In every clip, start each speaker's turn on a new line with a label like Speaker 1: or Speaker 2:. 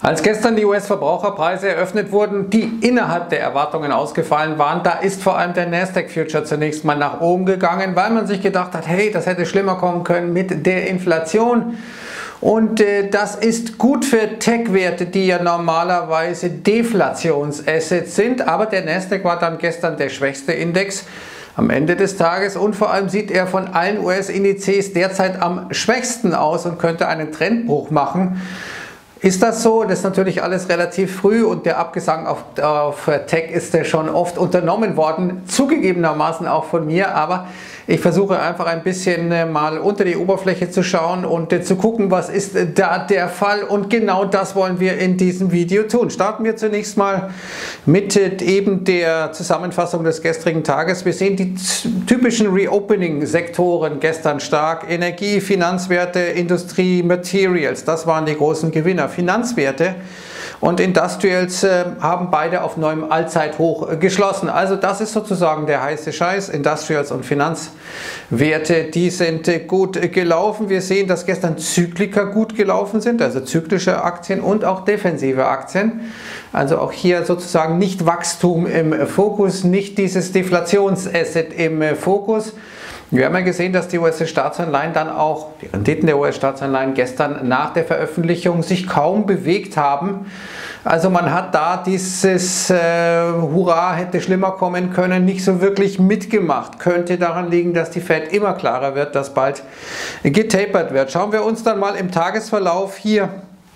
Speaker 1: Als gestern die US-Verbraucherpreise eröffnet wurden, die innerhalb der Erwartungen ausgefallen waren, da ist vor allem der Nasdaq Future zunächst mal nach oben gegangen, weil man sich gedacht hat, hey, das hätte schlimmer kommen können mit der Inflation. Und das ist gut für Tech-Werte, die ja normalerweise Deflationsassets sind, aber der Nasdaq war dann gestern der schwächste Index am Ende des Tages und vor allem sieht er von allen US-Indizes derzeit am schwächsten aus und könnte einen Trendbruch machen. Ist das so? Das ist natürlich alles relativ früh und der Abgesang auf Tech ist schon oft unternommen worden, zugegebenermaßen auch von mir, aber ich versuche einfach ein bisschen mal unter die Oberfläche zu schauen und zu gucken, was ist da der Fall, und genau das wollen wir in diesem Video tun. Starten wir zunächst mal mit eben der Zusammenfassung des gestrigen Tages. Wir sehen die typischen Reopening-Sektoren gestern stark: Energie, Finanzwerte, Industrie, Materials, das waren die großen Gewinner. Finanzwerte und Industrials haben beide auf neuem Allzeithoch geschlossen. Also das ist sozusagen der heiße Scheiß. Industrials und Finanzwerte, die sind gut gelaufen. Wir sehen, dass gestern Zyklika gut gelaufen sind, also zyklische Aktien und auch defensive Aktien. Also auch hier sozusagen nicht Wachstum im Fokus, nicht dieses Deflationsasset im Fokus. Wir haben ja gesehen, dass die US-Staatsanleihen dann auch, die Renditen der US-Staatsanleihen gestern nach der Veröffentlichung sich kaum bewegt haben. Also man hat da dieses Hurra, hätte schlimmer kommen können, nicht so wirklich mitgemacht. Könnte daran liegen, dass die Fed immer klarer wird, dass bald getapert wird. Schauen wir uns dann mal im Tagesverlauf hier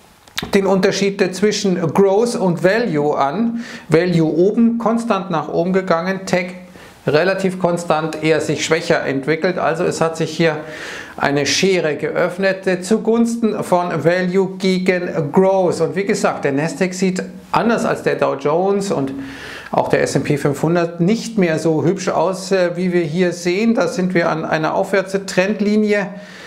Speaker 1: den Unterschied zwischen Growth und Value an. Value oben, konstant nach oben gegangen, Tech relativ konstant, eher sich schwächer entwickelt. Also es hat sich hier eine Schere geöffnet zugunsten von Value gegen Growth. Und wie gesagt, der Nasdaq sieht anders als der Dow Jones und auch der S&P 500 nicht mehr so hübsch aus, wie wir hier sehen. Da sind wir an einer Aufwärtstrendlinie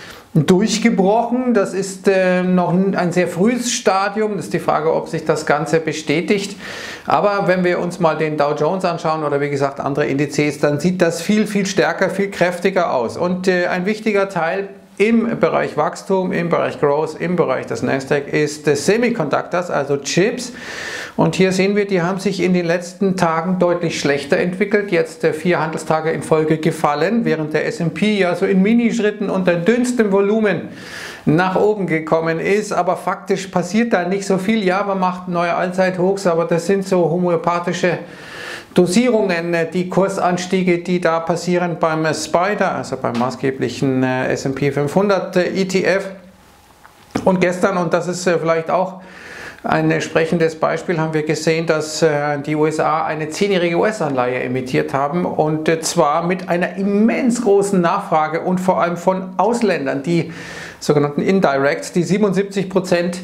Speaker 1: durchgebrochen. Das ist noch ein sehr frühes Stadium. Das ist die Frage, ob sich das Ganze bestätigt. Aber wenn wir uns mal den Dow Jones anschauen oder wie gesagt andere Indizes, dann sieht das viel stärker, viel kräftiger aus. Und ein wichtiger Teil im Bereich Wachstum, im Bereich Growth, im Bereich des Nasdaq ist Semiconductors, also Chips. Und hier sehen wir, die haben sich in den letzten Tagen deutlich schlechter entwickelt, jetzt 4 Handelstage in Folge gefallen, während der S&P ja so in Minischritten unter dünnstem Volumen nach oben gekommen ist, aber faktisch passiert da nicht so viel. Ja, man macht neue Allzeithochs, aber das sind so homöopathische Dosierungen, die Kursanstiege, die da passieren beim Spider, also beim maßgeblichen S&P 500 ETF. Und gestern, und das ist vielleicht auch ein entsprechendes Beispiel, haben wir gesehen, dass die USA eine 10-jährige US-Anleihe emittiert haben, und zwar mit einer immens großen Nachfrage und vor allem von Ausländern, die sogenannten Indirects, die 77%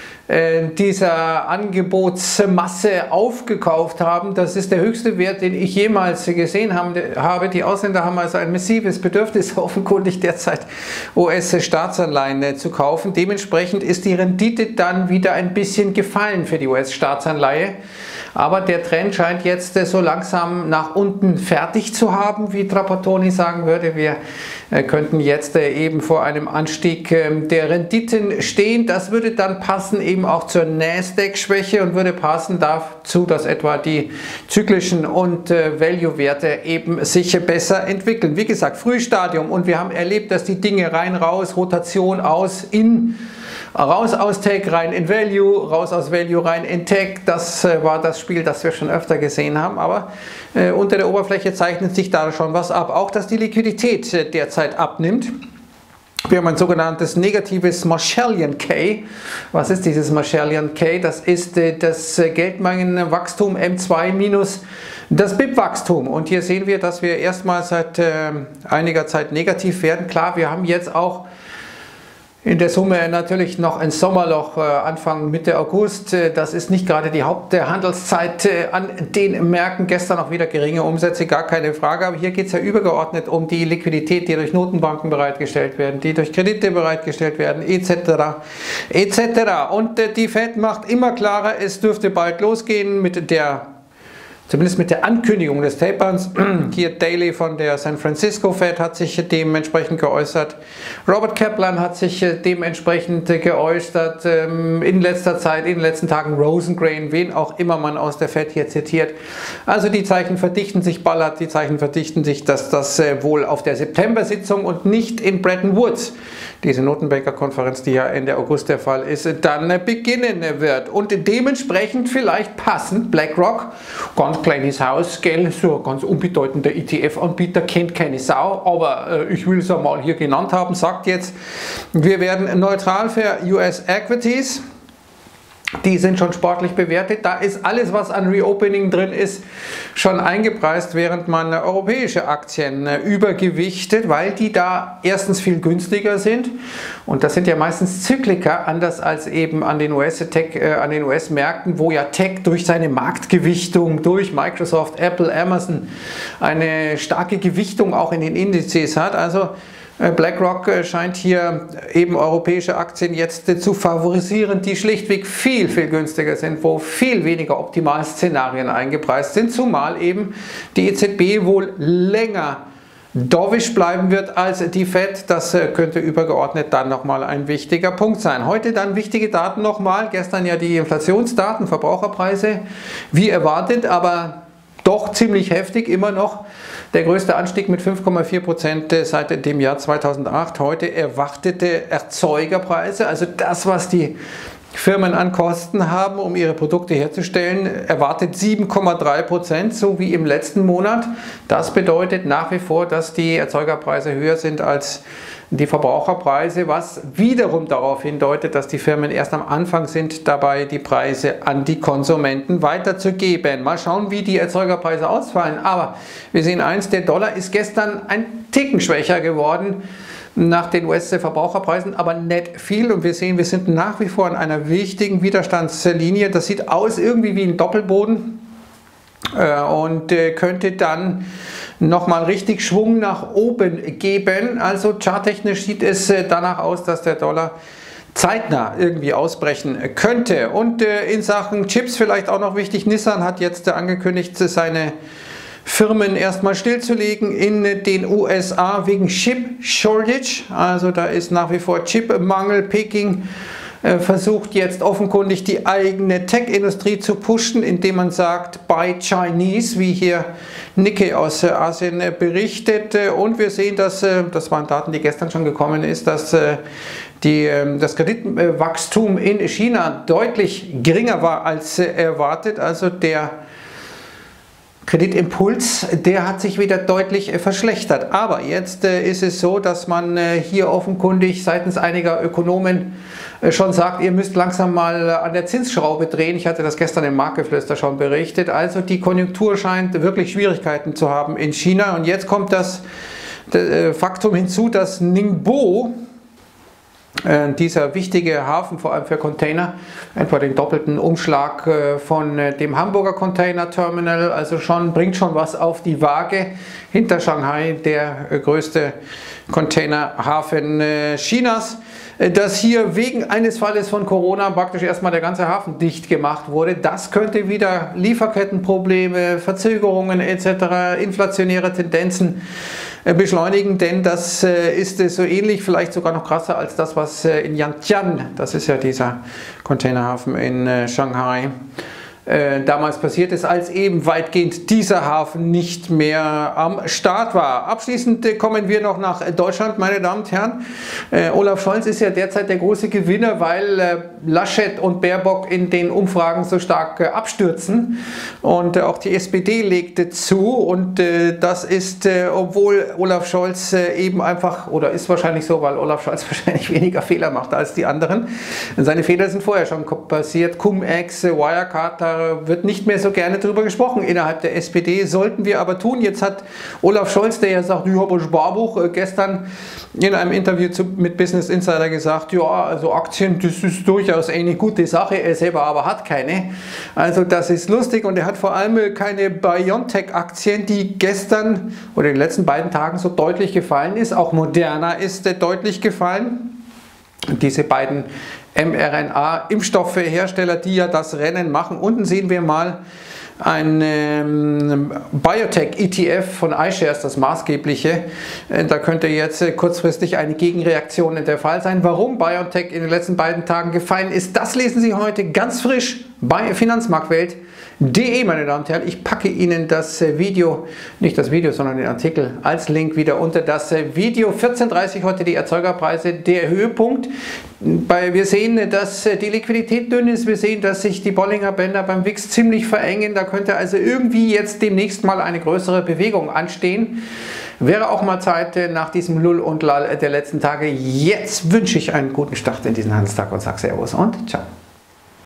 Speaker 1: dieser Angebotsmasse aufgekauft haben. Das ist der höchste Wert, den ich jemals gesehen habe. Die Ausländer haben also ein massives Bedürfnis offenkundig derzeit, US-Staatsanleihen zu kaufen. Dementsprechend ist die Rendite dann wieder ein bisschen gefallen für die US-Staatsanleihe. Aber der Trend scheint jetzt so langsam nach unten fertig zu haben, wie Trapattoni sagen würde. Wir könnten jetzt eben vor einem Anstieg der Renditen stehen. Das würde dann passen eben auch zur Nasdaq-Schwäche und würde passen dazu, dass etwa die zyklischen und Value-Werte eben sich besser entwickeln. Wie gesagt, Frühstadium, und wir haben erlebt, dass die Dinge rein, raus, Rotation aus, in, raus aus Tech, rein in Value, raus aus Value, rein in Tech. Das war das Spiel, das wir schon öfter gesehen haben, aber unter der Oberfläche zeichnet sich da schon was ab. Auch, dass die Liquidität derzeit abnimmt. Wir haben ein sogenanntes negatives Marshallian K. Was ist dieses Marshallian K? Das ist das Geldmengenwachstum M2 minus das BIP-Wachstum. Und hier sehen wir, dass wir erstmals seit einiger Zeit negativ werden. Klar, wir haben jetzt auch in der Summe natürlich noch ein Sommerloch Anfang Mitte August. Das ist nicht gerade die Haupthandelszeit an den Märkten. Gestern auch wieder geringe Umsätze, gar keine Frage. Aber hier geht es ja übergeordnet um die Liquidität, die durch Notenbanken bereitgestellt werden, die durch Kredite bereitgestellt werden, etc. etc. Und die Fed macht immer klarer, es dürfte bald losgehen mit der zumindest mit der Ankündigung des Taperns. Hier Daly von der San Francisco Fed hat sich dementsprechend geäußert. Robert Kaplan hat sich dementsprechend geäußert. In letzter Zeit, in den letzten Tagen Rosengren, wen auch immer man aus der Fed hier zitiert. Also die Zeichen verdichten sich, Ballard, die Zeichen verdichten sich, dass das wohl auf der September-Sitzung und nicht in Bretton Woods, diese Notenbanker-Konferenz, die ja Ende August der Fall ist, dann beginnen wird. Und dementsprechend vielleicht passend BlackRock, ganz kleines Haus, gell, so ein ganz unbedeutender ETF-Anbieter, kennt keine Sau, aber ich will es einmal hier genannt haben, sagt jetzt, wir werden neutral für US Equities. Die sind schon sportlich bewertet. Da ist alles, was an Reopening drin ist, schon eingepreist, während man europäische Aktien übergewichtet, weil die da erstens viel günstiger sind. Und das sind ja meistens Zykliker, anders als eben an den US-Märkten, wo ja Tech durch seine Marktgewichtung, durch Microsoft, Apple, Amazon eine starke Gewichtung auch in den Indizes hat. Also BlackRock scheint hier eben europäische Aktien jetzt zu favorisieren, die schlichtweg viel, viel günstiger sind, wo viel weniger Optimalszenarien eingepreist sind, zumal eben die EZB wohl länger dovish bleiben wird als die Fed. Das könnte übergeordnet dann nochmal ein wichtiger Punkt sein. Heute dann wichtige Daten nochmal. Gestern ja die Inflationsdaten, Verbraucherpreise, wie erwartet, aber doch ziemlich heftig, immer noch der größte Anstieg mit 5,4% seit dem Jahr 2008. Heute erwartete Erzeugerpreise, also das, was die Firmen an Kosten haben, um ihre Produkte herzustellen, erwartet 7,3%, so wie im letzten Monat. Das bedeutet nach wie vor, dass die Erzeugerpreise höher sind als die Verbraucherpreise, was wiederum darauf hindeutet, dass die Firmen erst am Anfang sind, dabei die Preise an die Konsumenten weiterzugeben. Mal schauen, wie die Erzeugerpreise ausfallen. Aber wir sehen eins, der Dollar ist gestern ein Ticken schwächer geworden nach den US-Verbraucherpreisen, aber nicht viel. Und wir sehen, wir sind nach wie vor an einer wichtigen Widerstandslinie. Das sieht aus irgendwie wie ein Doppelboden und könnte dann nochmal richtig Schwung nach oben geben. Also charttechnisch sieht es danach aus, dass der Dollar zeitnah irgendwie ausbrechen könnte. Und in Sachen Chips vielleicht auch noch wichtig, Nissan hat jetzt angekündigt, seine Firmen erstmal stillzulegen in den USA wegen Chip Shortage. Also da ist nach wie vor Chipmangel. Peking versucht jetzt offenkundig die eigene Tech-Industrie zu pushen, indem man sagt, buy Chinese, wie hier Nikkei aus Asien berichtet. Und wir sehen, dass, das waren Daten, die gestern schon gekommen ist, dass das Kreditwachstum in China deutlich geringer war als erwartet. Also der Kreditimpuls, der hat sich wieder deutlich verschlechtert. Aber jetzt ist es so, dass man hier offenkundig seitens einiger Ökonomen schon sagt, ihr müsst langsam mal an der Zinsschraube drehen. Ich hatte das gestern im Marktgeflüster schon berichtet. Also die Konjunktur scheint wirklich Schwierigkeiten zu haben in China. Und jetzt kommt das Faktum hinzu, dass Ningbo, dieser wichtige Hafen, vor allem für Container, etwa den doppelten Umschlag von dem Hamburger Container Terminal, also bringt schon was auf die Waage. Hinter Shanghai der größte Containerhafen Chinas, dass hier wegen eines Falles von Corona praktisch erstmal der ganze Hafen dicht gemacht wurde. Das könnte wieder Lieferkettenprobleme, Verzögerungen etc., inflationäre Tendenzen beschleunigen, denn das ist so ähnlich, vielleicht sogar noch krasser als das, was in Yantian, das ist ja dieser Containerhafen in Shanghai, damals passiert ist, als eben weitgehend dieser Hafen nicht mehr am Start war. Abschließend kommen wir noch nach Deutschland, meine Damen und Herren. Olaf Scholz ist ja derzeit der große Gewinner, weil Laschet und Baerbock in den Umfragen so stark abstürzen und auch die SPD legte zu und das ist, obwohl Olaf Scholz eben einfach, oder ist wahrscheinlich so, weil Olaf Scholz wahrscheinlich weniger Fehler macht als die anderen. Seine Fehler sind vorher schon passiert. Cum-Ex, Wirecard, wird nicht mehr so gerne darüber gesprochen innerhalb der SPD, sollten wir aber tun. Jetzt hat Olaf Scholz, der ja sagt, ich habe ein Sparbuch, gestern in einem Interview mit Business Insider gesagt, ja, also Aktien, das ist durchaus eine gute Sache, er selber aber hat keine. Also das ist lustig und er hat vor allem keine BioNTech-Aktien, die gestern oder in den letzten beiden Tagen so deutlich gefallen ist. Auch Moderna ist deutlich gefallen. Diese beiden mRNA-Impfstoffhersteller, die ja das Rennen machen. Unten sehen wir mal ein Biotech-ETF von iShares, das maßgebliche. Da könnte jetzt kurzfristig eine Gegenreaktion der Fall sein. Warum Biotech in den letzten beiden Tagen gefallen ist, das lesen Sie heute ganz frisch bei Finanzmarktwelt.de, meine Damen und Herren. Ich packe Ihnen das Video, nicht das Video, sondern den Artikel als Link wieder unter das Video. 14:30 heute die Erzeugerpreise, der Höhepunkt. Wir sehen, dass die Liquidität dünn ist. Wir sehen, dass sich die Bollinger Bänder beim WIX ziemlich verengen. Da könnte also irgendwie jetzt demnächst mal eine größere Bewegung anstehen. Wäre auch mal Zeit nach diesem Lull und Lall der letzten Tage. Jetzt wünsche ich einen guten Start in diesen Handelstag und sage Servus und ciao.